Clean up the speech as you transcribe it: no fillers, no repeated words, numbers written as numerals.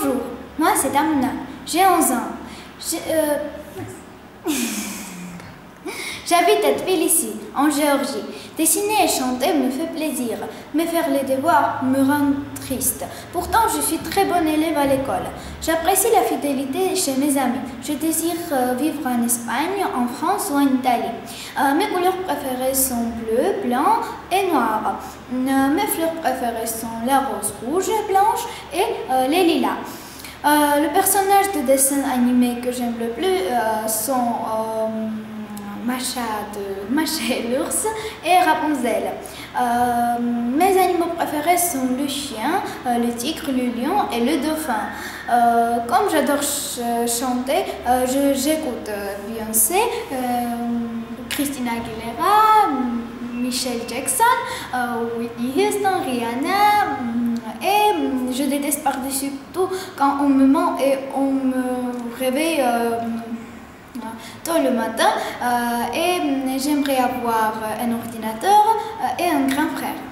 Bonjour, moi c'est Amna, j'ai 11 ans. J'habite à Tbilissi, en Géorgie. Dessiner et chanter me fait plaisir, mais faire les devoirs me rend triste. Pourtant, je suis très bonne élève à l'école. J'apprécie la fidélité chez mes amis. Je désire vivre en Espagne, en France ou en Italie. Mes couleurs préférées sont bleu, blanc et noir. Mes fleurs préférées sont la rose rouge, blanche et les lilas. Le personnage de dessin animé que j'aime le plus sont Macha et l'ours et Rapunzel. Mes animaux préférés sont le chien, le tigre, le lion et le dauphin. Comme j'adore chanter, j'écoute Beyoncé, Christina Aguilera, Michael Jackson, Whitney Houston, Rihanna. Et je déteste par-dessus tout quand on me ment et on me réveille tôt le matin. Et j'aimerais avoir un ordinateur et un grand frère.